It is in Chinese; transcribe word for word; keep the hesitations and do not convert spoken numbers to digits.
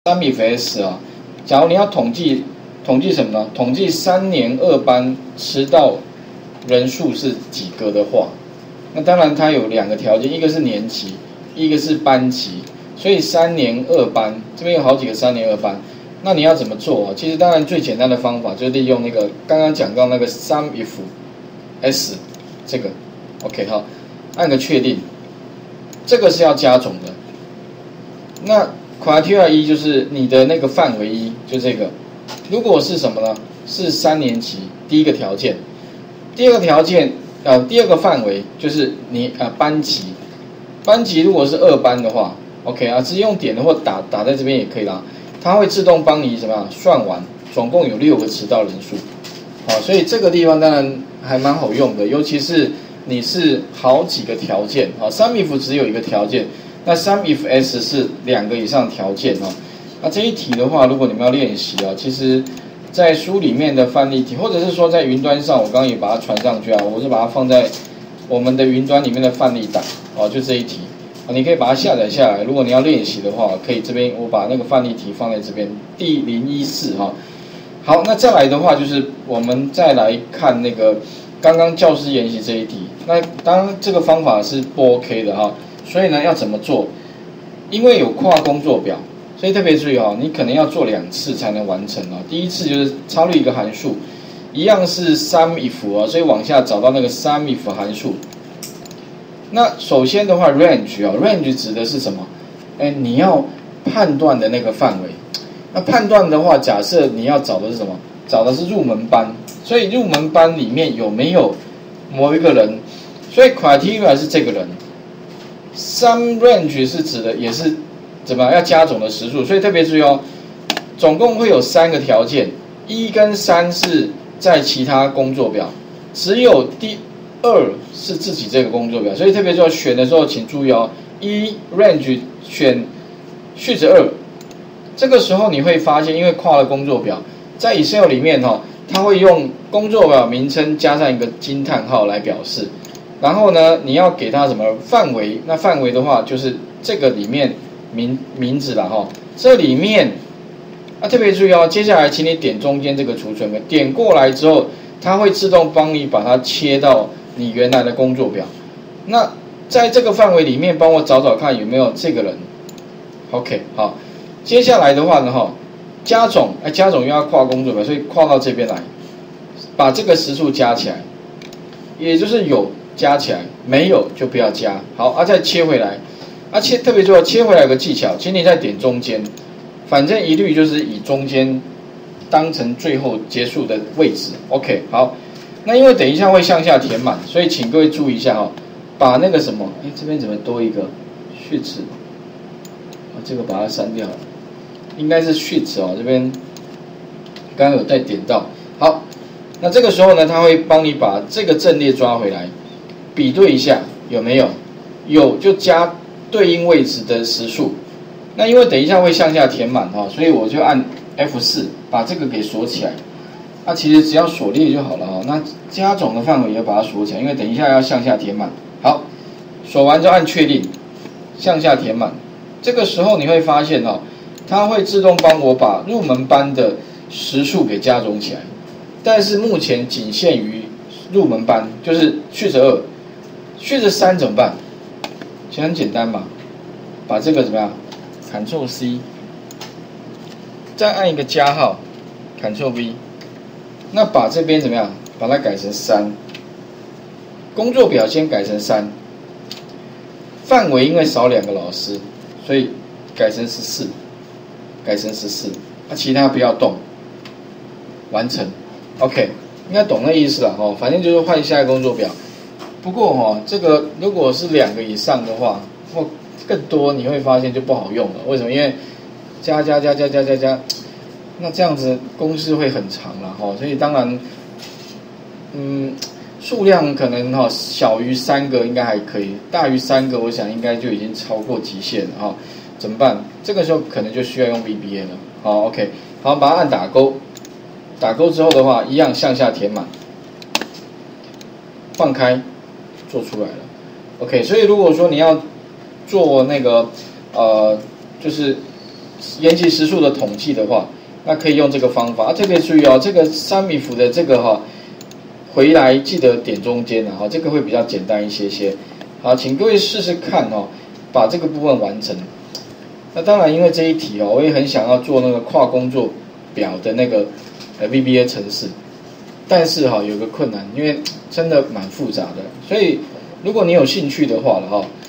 三 if s 啊，假如你要统计统计什么呢？统计三年二班迟到人数是几个的话，那当然它有两个条件，一个是年级，一个是班级，所以三年二班这边有好几个三年二班，那你要怎么做啊？其实当然最简单的方法就是利用那个刚刚讲到那个 sum if s 这个 ，OK 好，按个确定，这个是要加总的，那 criteria 一就是你的那个范围一，就这个。如果是什么呢？是三年级第一个条件，第二个条件呃第二个范围就是你呃班级，班级如果是二班的话 ，OK 啊，直接用点的或打打在这边也可以啦，它会自动帮你怎么样算完，总共有六个迟到人数，好、哦，所以这个地方当然还蛮好用的，尤其是你是好几个条件啊 ，sum if 只有一个条件。那 sum if s 是两个以上条件哦。那这一题的话，如果你们要练习啊，其实，在书里面的范例题，或者是说在云端上，我刚刚也把它传上去啊，我是把它放在我们的云端里面的范例档哦，就这一题啊，你可以把它下载下来。如果你要练习的话，可以这边我把那个范例题放在这边第零一四哈。好，那再来的话就是我们再来看那个刚刚教师研习这一题。那当然这个方法是不 OK 的哈。所以呢，要怎么做？因为有跨工作表，所以特别注意哦，你可能要做两次才能完成哦。第一次就是抄录一个函数，一样是 sum if 哦，所以往下找到那个 sum if 函数。那首先的话 ，range 啊 ，range 指的是什么？哎，你要判断的那个范围。那判断的话，假设你要找的是什么？找的是入门班，所以入门班里面有没有某一个人？所以 criteria 是这个人。sum range 是指的也是怎么样要加总的时数，所以特别注意哦，总共会有三个条件，一跟三是在其他工作表，只有第二是自己这个工作表，所以特别注意选的时候请注意哦，一 range 选序子二，这个时候你会发现，因为跨了工作表，在 Excel 里面哈、哦，它会用工作表名称加上一个惊叹号来表示。然后呢，你要给它什么范围？那范围的话，就是这个里面名名字啦哈。这里面啊特别注意哦，接下来请你点中间这个储存格，点过来之后，它会自动帮你把它切到你原来的工作表。那在这个范围里面，帮我找找看有没有这个人。OK， 好，接下来的话呢哈，加总，哎加总又要跨工作表，所以跨到这边来，把这个时数加起来，也就是有。加起来没有就不要加，好啊，再切回来，啊切特别重要，切回来有个技巧，请你再点中间，反正一律就是以中间当成最后结束的位置 ，OK， 好，那因为等一下会向下填满，所以请各位注意一下哈、哦，把那个什么，哎这边怎么多一个序词，啊这个把它删掉了，应该是序词哦，这边刚刚有带点到，好，那这个时候呢，它会帮你把这个阵列抓回来。比对一下有没有，有就加对应位置的时数。那因为等一下会向下填满哈，所以我就按 F 四 把这个给锁起来。那、啊、其实只要锁列就好了哈。那加总的范围也要把它锁起来，因为等一下要向下填满。好，锁完就按确定，向下填满。这个时候你会发现哈，它会自动帮我把入门班的时数给加总起来，但是目前仅限于入门班，就是序子二。序子三怎么办？其实很简单嘛，把这个怎么样 ？Ctrl C， 再按一个加号 ，Ctrl V， 那把这边怎么样？把它改成三。工作表先改成三，范围因为少两个老师，所以改成十四，改成十四，那其他不要动，完成 ，OK， 应该懂那意思了哈。反正就是换下一个工作表。不过哈、哦，这个如果是两个以上的话，或更多，你会发现就不好用了。为什么？因为加加加加加加加，那这样子公式会很长了哈。所以当然，嗯，数量可能哈小于三个应该还可以，大于三个我想应该就已经超过极限了哈。怎么办？这个时候可能就需要用 V B A 了。好 ，OK， 好，把它按打勾，打勾之后的话，一样向下填满，放开。做出来了 ，OK， 所以如果说你要做那个呃，就是延期时数的统计的话，那可以用这个方法啊。特别注意哦，这个三米幅的这个哈、哦，回来记得点中间啊，这个会比较简单一些些。好，请各位试试看哦，把这个部分完成。那当然，因为这一题哦，我也很想要做那个跨工作表的那个呃 V B A 程式，但是哈、哦、有个困难，因为真的蛮复杂的，所以如果你有兴趣的话了哈、哦。